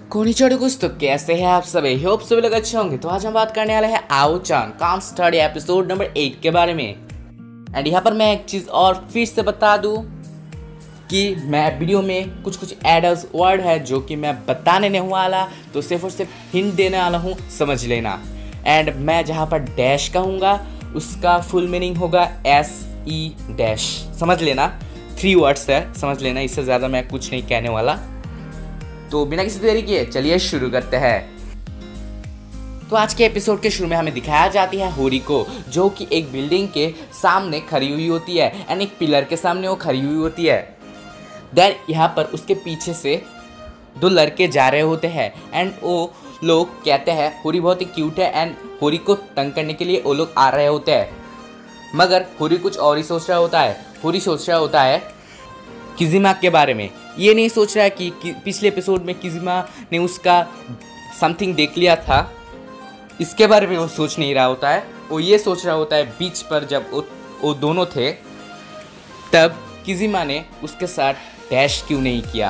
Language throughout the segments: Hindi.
कोनिचोड़ी कुछ तो कैसे हैं आप सभी? होप सभी लोग अच्छे होंगे। तो आज हम बात करने वाले हैं आओ चान कांट स्टडी एपिसोड नंबर 8 के बारे में। एंड यहाँ पर मैं एक चीज़ और फिर से बता दूँ कि मैं वीडियो में कुछ एडल्ट वर्ड है जो कि मैं बताने नहीं वाला, तो सिर्फ और सिर्फ हिंट देने वाला हूँ, समझ लेना। एंड मैं जहाँ पर डैश कहूँगा उसका फुल मीनिंग होगा SE डैश, समझ लेना। 3 वर्ड्स है, समझ लेना, इससे ज़्यादा मैं कुछ नहीं कहने वाला। तो बिना किसी देरी किए चलिए शुरू करते हैं। तो आज के एपिसोड के शुरू में हमें दिखाया जाती है होरी को, जो कि एक बिल्डिंग के सामने खड़ी हुई होती है एंड एक पिलर के सामने वो खड़ी हुई होती है। देन यहाँ पर उसके पीछे से 2 लड़के जा रहे होते हैं एंड वो लोग कहते हैं होरी बहुत ही क्यूट है एंड होरी को तंग करने के लिए वो लोग आ रहे होते हैं। मगर होरी कुछ और ही सोच रहा होता है। होरी सोच रहा होता है किजिमा के बारे में। ये नहीं सोच रहा है कि पिछले एपिसोड में किजिमा ने उसका समथिंग देख लिया था, इसके बारे में वो सोच नहीं रहा होता है। वो ये सोच रहा होता है बीच पर जब वो दोनों थे तब किजिमा ने उसके साथ डैश क्यों नहीं किया।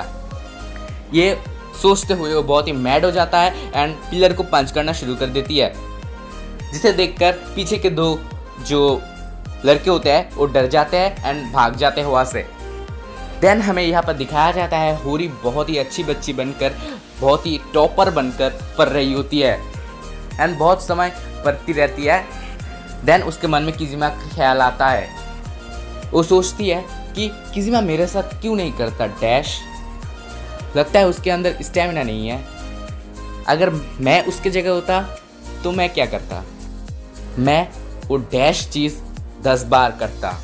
ये सोचते हुए वो बहुत ही मैड हो जाता है एंड पिलर को पंच करना शुरू कर देती है, जिसे देखकर पीछे के 2 जो लड़के होते हैं वो डर जाते हैं एंड भाग जाते हैं वहाँ से। देन हमें यहाँ पर दिखाया जाता है होरी बहुत ही अच्छी बच्ची बनकर, बहुत ही टॉपर बनकर पढ़ रही होती है एंड बहुत समय पढ़ती रहती है। देन उसके मन में किजिमा का ख्याल आता है। वो सोचती है कि किजिमा मेरे साथ क्यों नहीं करता डैश। लगता है उसके अंदर स्टैमिना नहीं है। अगर मैं उसके जगह होता तो मैं क्या करता, मैं वो डैश चीज़ 10 बार करता।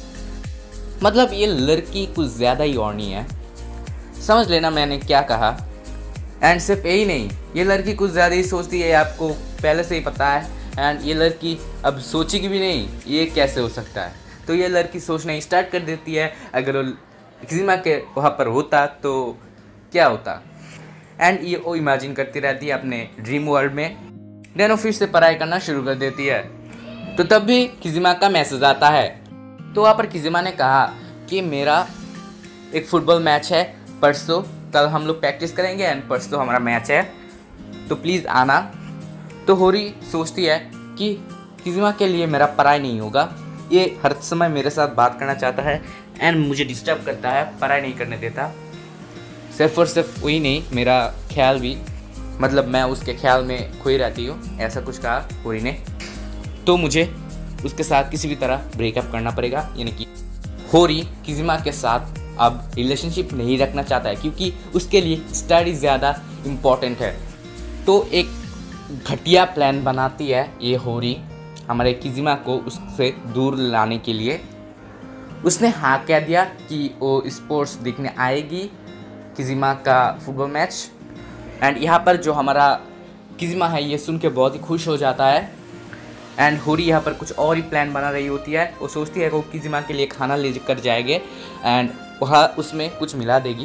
मतलब ये लड़की कुछ ज़्यादा ही ऑर्नी है, समझ लेना मैंने क्या कहा। एंड सिर्फ यही नहीं, ये लड़की कुछ ज़्यादा ही सोचती है, आपको पहले से ही पता है। एंड ये लड़की अब सोचेगी भी नहीं ये कैसे हो सकता है, तो ये लड़की सोचना स्टार्ट कर देती है अगर वो किजिमा के वहाँ पर होता तो क्या होता। एंड ये वो इमेजिन करती रहती है अपने ड्रीम वर्ल्ड में। देन वो फिर से पढ़ाई करना शुरू कर देती है। तो तब भी किजिमा का मैसेज आता है। तो वहाँ पर किजिमा ने कहा कि मेरा एक फुटबॉल मैच है परसों, कल हम लोग प्रैक्टिस करेंगे एंड परसों हमारा मैच है, तो प्लीज़ आना। तो होरी सोचती है कि किजिमा के लिए मेरा पढ़ाई नहीं होगा, ये हर समय मेरे साथ बात करना चाहता है एंड मुझे डिस्टर्ब करता है, पढ़ाई नहीं करने देता। सिर्फ और सिर्फ वही नहीं, मेरा ख्याल भी, मतलब मैं उसके ख्याल में खोई रहती हूँ, ऐसा कुछ कहा होरी ने। तो मुझे उसके साथ किसी भी तरह ब्रेकअप करना पड़ेगा। यानी कि होरी किजिमा के साथ अब रिलेशनशिप नहीं रखना चाहता है क्योंकि उसके लिए स्टडी ज़्यादा इम्पॉर्टेंट है। तो एक घटिया प्लान बनाती है ये होरी हमारे किजिमा को उससे दूर लाने के लिए। उसने हाँ कह दिया कि वो स्पोर्ट्स देखने आएगी, किजिमा का फुटबॉल मैच। एंड यहाँ पर जो हमारा किजिमा है ये सुन के बहुत ही खुश हो जाता है। एंड होरी यहाँ पर कुछ और ही प्लान बना रही होती है। वो सोचती है कि वो किजिमा के लिए खाना ले कर जाएंगे एंड वहाँ उसमें कुछ मिला देगी,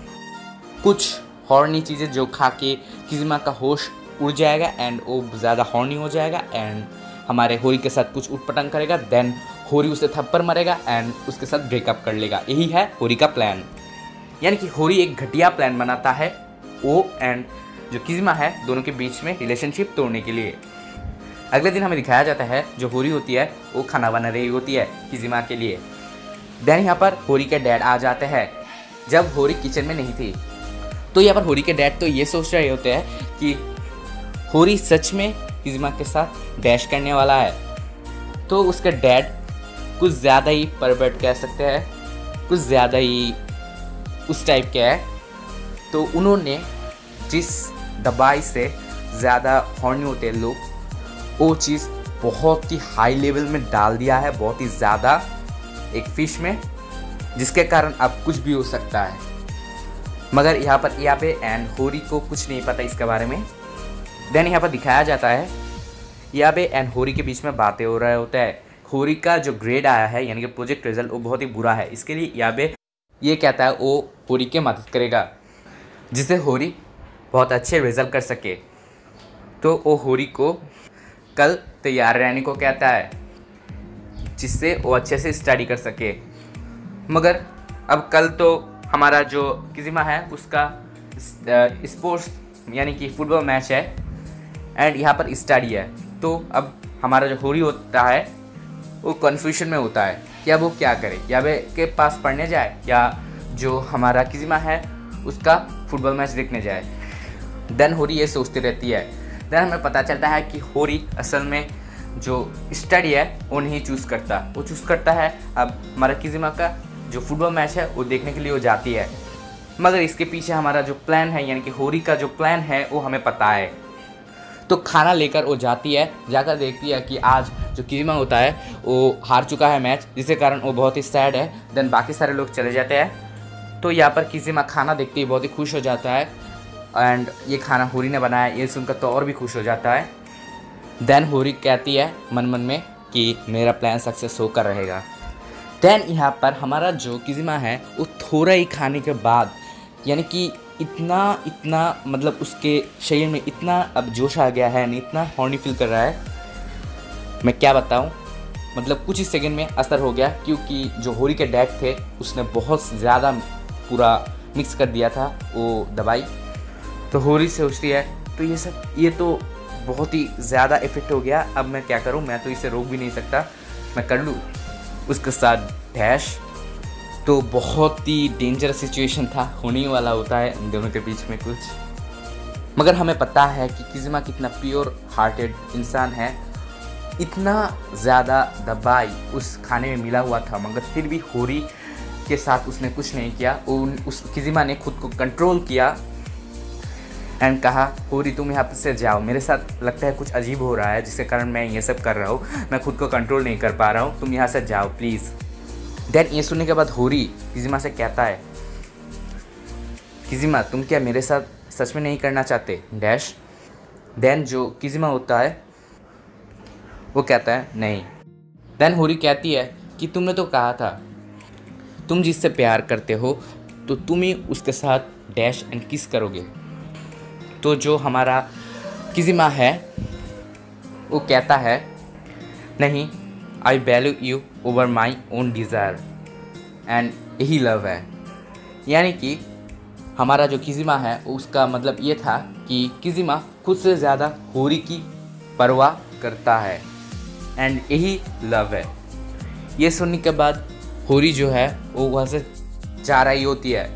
कुछ हॉर्नी चीज़ें जो खा के किजिमा का होश उड़ जाएगा एंड वो ज़्यादा हॉर्नी हो जाएगा एंड हमारे होरी के साथ कुछ उटपटांग करेगा। देन होरी उसे थप्पड़ मारेगा एंड उसके साथ ब्रेकअप कर लेगा। यही है होरी का प्लान। यानी कि होरी एक घटिया प्लान बनाता है वो एंड जो किजिमा है दोनों के बीच में रिलेशनशिप तोड़ने के लिए। अगले दिन हमें दिखाया जाता है जो होरी होती है वो खाना बना रही होती है किजिमा के लिए। देन यहाँ पर होरी के डैड आ जाते हैं जब होरी किचन में नहीं थी। तो यहाँ पर होरी के डैड तो ये सोच रहे होते हैं कि होरी सच में किजिमा के साथ डैश करने वाला है। तो उसके डैड कुछ ज़्यादा ही परवर्ट कह सकते हैं, कुछ ज़्यादा ही उस टाइप के है। तो उन्होंने जिस दवाई से ज़्यादा हॉर्नी होते हैं लोग, वो चीज़ बहुत ही हाई लेवल में डाल दिया है, बहुत ही ज़्यादा एक फ़िश में, जिसके कारण अब कुछ भी हो सकता है। मगर यहाँ पर याबे एंड होरी को कुछ नहीं पता इसके बारे में। देन यहाँ पर दिखाया जाता है याबे एंड होरी के बीच में बातें हो रहा होता है। होरी का जो ग्रेड आया है यानी कि प्रोजेक्ट रिजल्ट वो बहुत ही बुरा है, इसके लिए याबे ये कहता है वो होरी की मदद करेगा जिससे होरी बहुत अच्छे रिजल्ट कर सके। तो वो होरी को कल तैयार रहने को कहता है जिससे वो अच्छे से स्टडी कर सके। मगर अब कल तो हमारा जो किजिमा है उसका स्पोर्ट्स यानी कि फुटबॉल मैच है एंड यहाँ पर स्टडी है। तो अब हमारा जो होरी होता है वो कन्फ्यूजन में होता है कि अब वो क्या करे, या वे के पास पढ़ने जाए या जो हमारा किजिमा है उसका फुटबॉल मैच देखने जाए। देन होरी ये सोचती रहती है। देन हमें पता चलता है कि होरी असल में जो स्टडी है वो नहीं चूज़ करता, वो चूज़ करता है अब हमारा किजिमा का जो फुटबॉल मैच है वो देखने के लिए वो जाती है। मगर इसके पीछे हमारा जो प्लान है यानी कि होरी का जो प्लान है वो हमें पता है। तो खाना लेकर वो जाती है, जाकर देखती है कि आज जो किजिमा होता है वो हार चुका है मैच, जिसके कारण वो बहुत ही सैड है। देन बाकी सारे लोग चले जाते हैं। तो यहाँ पर किजिमा खाना देखते ही बहुत ही खुश हो जाता है एंड ये खाना होरी ने बनाया ये सुनकर तो और भी खुश हो जाता है। देन होरी कहती है मन मन में कि मेरा प्लान सक्सेस होकर रहेगा। देन यहाँ पर हमारा जो किजिमा है वो थोड़ा ही खाने के बाद यानी कि इतना मतलब उसके शरीर में इतना अब जोश आ गया है, इतना हॉर्नी फील कर रहा है, मैं क्या बताऊं। मतलब कुछ ही सेकंड में असर हो गया, क्योंकि जो होरी के डैड थे उसने बहुत ज़्यादा पूरा मिक्स कर दिया था वो दवाई। तो होरी सोचती है तो ये तो बहुत ही ज़्यादा इफेक्ट हो गया, अब मैं क्या करूं, मैं तो इसे रोक भी नहीं सकता, मैं कर लूँ उसके साथ डैश। तो बहुत ही डेंजरस सिचुएशन था, होने ही वाला होता है इन दोनों के बीच में कुछ। मगर हमें पता है कि किजिमा कितना प्योर हार्टेड इंसान है। इतना ज़्यादा दवाई उस खाने में मिला हुआ था मगर फिर भी होरी के साथ उसने कुछ नहीं किया। उस किजिमा ने खुद को कंट्रोल किया एंड कहा होरी तुम यहाँ से जाओ, मेरे साथ लगता है कुछ अजीब हो रहा है जिसके कारण मैं ये सब कर रहा हूँ, मैं खुद को कंट्रोल नहीं कर पा रहा हूँ, तुम यहाँ से जाओ प्लीज़। देन ये सुनने के बाद होरी किजिमा से कहता है किजिमा तुम क्या मेरे साथ सच में नहीं करना चाहते डैश। देन जो किजिमा होता है वो कहता है नहीं। देन होरी कहती है कि तुमने तो कहा था तुम जिससे प्यार करते हो तो तुम ही उसके साथ डैश एंड किस करोगे। तो जो हमारा किजिमा है वो कहता है नहीं, I value you over my own desire and यही लव है। यानी कि हमारा जो किजिमा है उसका मतलब ये था कि किजिमा खुद से ज़्यादा होरी की परवाह करता है एंड यही लव है। ये सुनने के बाद होरी जो है वो वहाँ से जा रही होती है।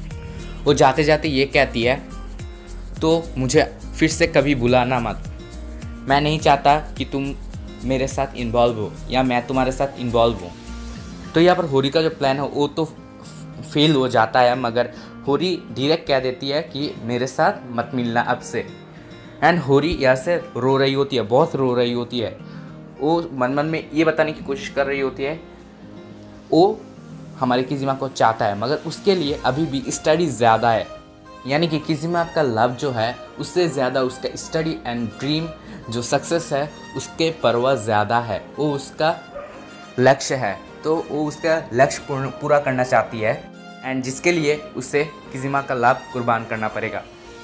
वो जाते जाते ये कहती है तो मुझे फिर से कभी बुलाना मत, मैं नहीं चाहता कि तुम मेरे साथ इन्वॉल्व हो या मैं तुम्हारे साथ इन्वॉल्व हूँ। तो यहाँ पर होरी का जो प्लान है वो तो फेल हो जाता है, मगर होरी डायरेक्ट कह देती है कि मेरे साथ मत मिलना अब से। एंड होरी यहाँ से रो रही होती है, बहुत रो रही होती है। वो मन मन में ये बताने की कोशिश कर रही होती है वो हमारे किजिमा को चाहता है, मगर उसके लिए अभी भी स्टडी ज़्यादा है। यानी कि किजिमा का लव जो है उससे ज़्यादा उसका स्टडी एंड ड्रीम जो सक्सेस है उसके परवाह ज़्यादा है। वो उसका लक्ष्य है, तो वो उसका लक्ष्य पूरा करना चाहती है एंड जिसके लिए उसे किजिमा का लाभ कुर्बान करना पड़ेगा।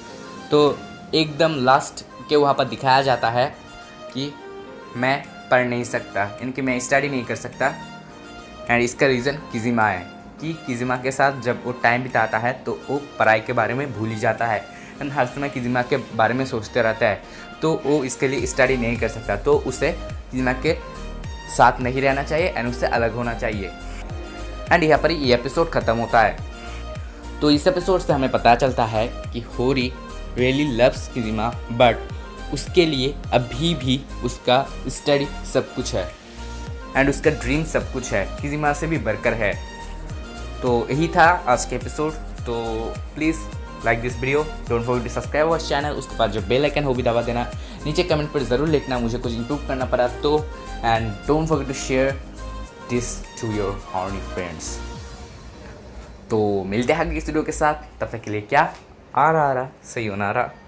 तो एकदम लास्ट के वहाँ पर दिखाया जाता है कि मैं पढ़ नहीं सकता, इनकी मैं स्टडी नहीं कर सकता एंड इसका रीज़न किजिमा है कि किजिमा के साथ जब वो टाइम बिताता है तो वो पढ़ाई के बारे में भूल ही जाता है एंड हर समय किजिमा के बारे में सोचते रहता है, तो वो इसके लिए स्टडी नहीं कर सकता। तो उसे किजिमा के साथ नहीं रहना चाहिए एंड उससे अलग होना चाहिए। एंड यहाँ पर ये एपिसोड ख़त्म होता है। तो इस एपिसोड से हमें पता चलता है कि होरी रियली लव्स किजिमा, बट उसके लिए अभी भी उसका स्टडी सब कुछ है एंड उसका ड्रीम सब कुछ है, किजिमा से भी बढ़कर है। तो यही था आज के एपिसोड। तो please like this video, don't forget to subscribe our channel, उसके बाद जो बेल आइकन हो भी दबा देना। नीचे कमेंट पर ज़रूर लिखना मुझे कुछ इंप्रूव करना पड़ा तो, and don't forget to share this to your horny friends. तो मिलते हैं आगे इस वीडियो के साथ, तब तक के लिए क्या आ रहा सही होना रहा।